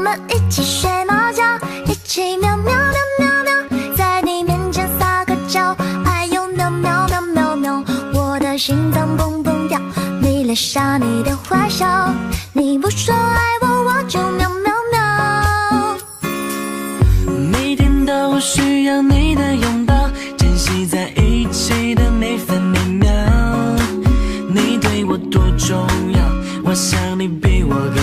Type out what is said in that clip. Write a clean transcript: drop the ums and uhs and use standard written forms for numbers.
们一起睡猫觉，一起喵喵喵喵喵，在你面前撒个娇，还有喵喵喵喵喵，我的心脏蹦蹦跳，你留下你的坏笑，你不说爱我，我就喵喵喵。 每天都需要你的拥抱，珍惜在一起的每分每秒，你对我多重要，我想你比我